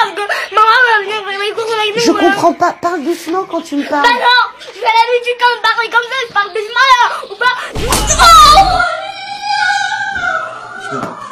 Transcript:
parce que maman va venir faire les courses avec nous. Je comprends pas, parle doucement quand tu me parles. Bah non, j'ai l'habitude quand je parle comme ça, je parle doucement là, ou pas. Oh